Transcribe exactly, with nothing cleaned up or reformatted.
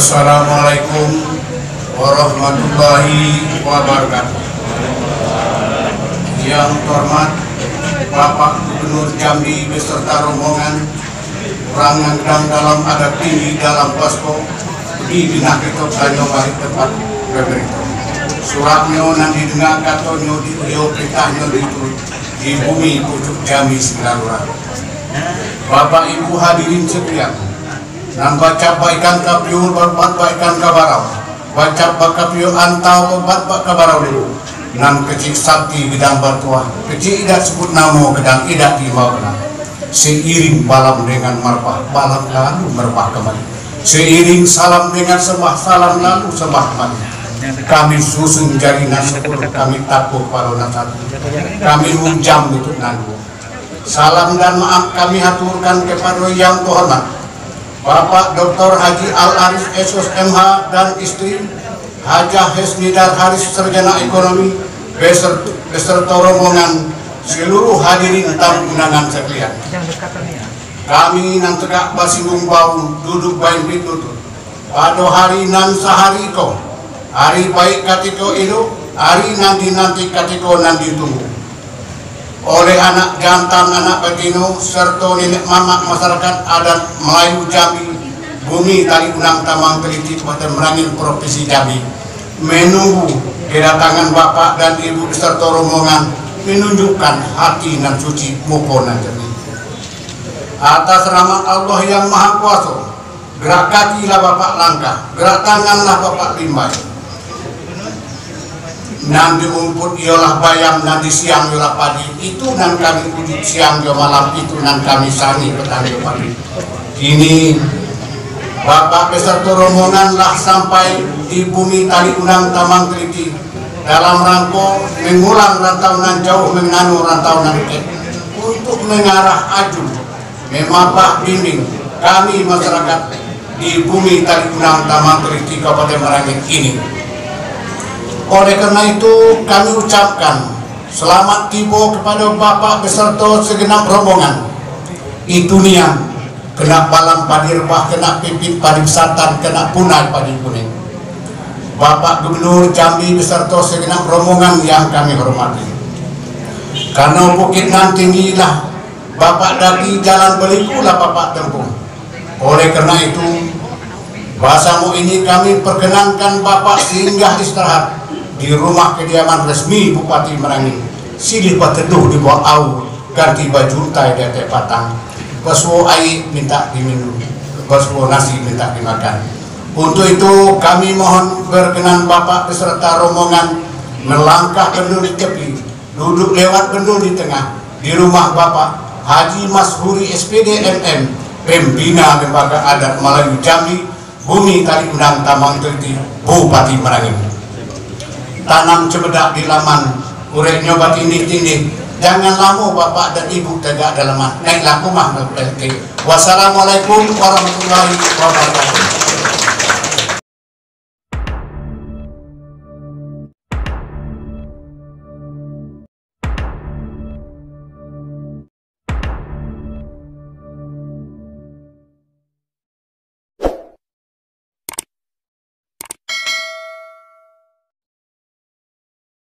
Assalamualaikum warahmatullahi wabarakatuh. Yang terhormat Bapak Gubernur Jambi beserta rombongan, orang yang dalam adat tinggi dalam posko di bina kita kanyo balik tempat beberito. Suratnya nanti dengar katonyo di uyo perintahnya itu di bumi pucuk Jambi Singarura. Bapak Ibu hadirin sekalian, nan baca baikan kapiul berbat baikan kabarau, baca bakapiul antau berbat bak kabarau dulu. Nan kecil sakti gedang batuan, kecil idat sebut namo gedang idat di bawah. Seiring balam dengan marpah, balam lalu merpah kembali. Seiring salam dengan sembah, salam lalu sembah kembali. Kami susun jaringan sepuluh, kami takut pada nasatu. Kami munjam untuk nanggu. Salam dan maaf kami haturkan kepada yang terhormat Bapak Doktor Haji Al-Arif S S M H dan istri Hajah Hesnidar Haris Sarjana Ekonomi beserta, beserta rombongan seluruh hadirin tamu undangan sekalian. Kami nan tegak basinggung bau duduk bain pitutut pada hari nan sahari ko hari baik katiko itu hari nanti nanti katiko nanti tunggu oleh anak jantan, anak betina, serta nenek mamak masyarakat adat Melayu Jambi, bumi tali unang tamang teliti Kabupaten Merangin Provinsi Jambi, menunggu kedatangan Bapak dan Ibu beserta rombongan menunjukkan hati nan suci muka nan jernih. Atas rahmat Allah yang Maha Kuasa, gerak kakilah Bapak langkah, gerak tanganlah Bapak limbai. Nanti umput ialah bayam, nanti siang ialah padi. Itu nan kami wujud siang jo malam, itu nan kami sani petang jo padi. Kini Bapak beserta rombongan lah sampai di bumi tali unang tamang teliti dalam rangka mengulang rantau nan jauh menanu rantau nan dekat untuk mengarah aju memapah bimbing kami masyarakat di bumi tali unang tamang teliti Kabupaten Merangin ini. Oleh karena itu kami ucapkan selamat tiba kepada Bapak beserta segenap rombongan. Itu niang kena balam padirpah, kena pipit pariwisata, kena punai padi kuning. Bapak Gubernur Jambi beserta segenap rombongan yang kami hormati. Karena bukit nan tinggilah Bapak daki jalan belikulah Bapak tempuh. Oleh karena itu bahasamu ini kami perkenankan Bapak singgah istirahat di rumah kediaman resmi Bupati Merangin. Silih pateduh di bawah au, ganti baju tai di atas patang. Baswo air minta diminum, baswo nasi minta dimakan. Untuk itu kami mohon berkenan Bapak beserta rombongan melangkah bendul di tepi, duduk lewat bendul di tengah di rumah Bapak Haji Mashuri S P D M M, Pembina Lembaga Adat Melayu Jambi, Bumi Tali Unang Tamang Teliti, Bupati Merangin. Tanam cebedak di laman, urek nyobat ini tindih. Jangan lama Bapak dan Ibu tegak dalaman. Naiklah rumah. Wassalamualaikum warahmatullahi wabarakatuh.